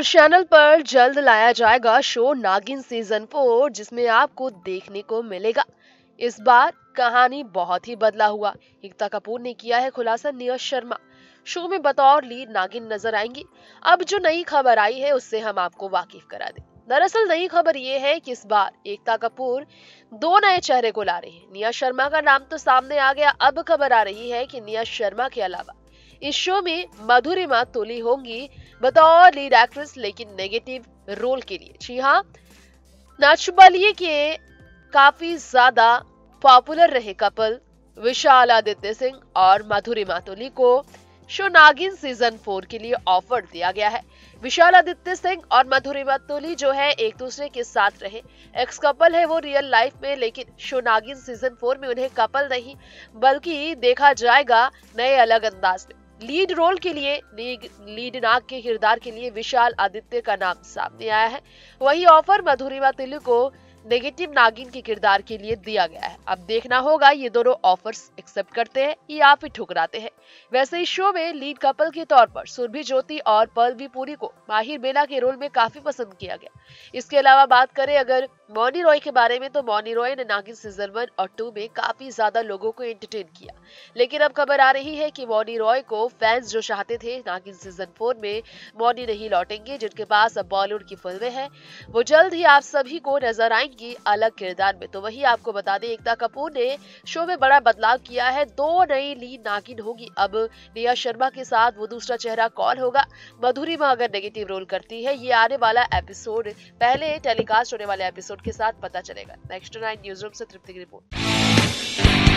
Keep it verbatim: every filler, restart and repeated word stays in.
Star channel पर जल्द लाया जाएगा शो नागिन सीजन फोर, जिसमें आपको देखने को मिलेगा। इस बार कहानी बहुत ही बदला हुआ। एकता कपूर ने किया है खुलासा, नीरज शर्मा शो में बतौर लीड नागिन नजर आएंगी। अब जो नई खबर आई है उससे हम आपको वाकिफ करा दें। दरअसल नई खबर ये है कि इस बार एकता कपूर दो नए चेहरे को ला रही है। नीरज शर्मा का नाम तो सामने आ गया, अब खबर आ रही है कि नीरज शर्मा के अलावा इस शो में मधुरिमा तोली होंगी बतौर लीड एक्ट्रेस, लेकिन नेगेटिव रोल के लिए। जी हाँ, नच बलिए के काफी ज्यादा पॉपुलर रहे कपल विशाल आदित्य सिंह और मधुरिमा तोली को शो नागिन सीजन फोर के लिए ऑफर दिया गया है। विशाल आदित्य सिंह और मधुरिमा तोली जो है एक दूसरे के साथ रहे एक्स कपल है वो रियल लाइफ में, लेकिन शो नागिन सीजन फोर में उन्हें कपल नहीं बल्कि देखा जाएगा नए अलग अंदाज में। लीड रोल के लिए, लीड नाग के किरदार के लिए विशाल आदित्य का नाम सामने आया है। वही ऑफर मधुरिमा तोली को नेगेटिव नागिन के किरदार के लिए दिया गया है। अब देखना होगा ये दोनों ऑफर्स एक्सेप्ट करते हैं या फिर ठुकराते हैं। वैसे इस शो में लीड कपल के तौर पर सुरभि ज्योति और पल्लवी पुरी को माहिर बेला के रोल में काफी पसंद किया गया। इसके अलावा बात करें अगर मौनी रॉय के बारे में, तो मौनी रॉय ने नागिन सीजन वन और टू में काफी ज्यादा लोगों को एंटरटेन किया, लेकिन अब खबर आ रही है कि मौनी रॉय को फैंस जो चाहते थे नागिन सीजन फोर में मौनी नहीं लौटेंगे, जिनके पास अब बॉलीवुड की फिल्में हैं, वो जल्द ही आप सभी को नजर आएंगी अलग किरदार में। तो वही आपको बता दें, एकता कपूर ने शो में बड़ा बदलाव किया है। दो नई लीड नागिन होगी। अब नीरज शर्मा के साथ वो दूसरा चेहरा कौन होगा? मधुरिमा अगर नेगेटिव रोल करती है, ये आने वाला एपिसोड, पहले टेलीकास्ट होने वाले एपिसोड के साथ पता चलेगा। नेक्स्ट नाइन न्यूज रूम से तृप्ति की रिपोर्ट।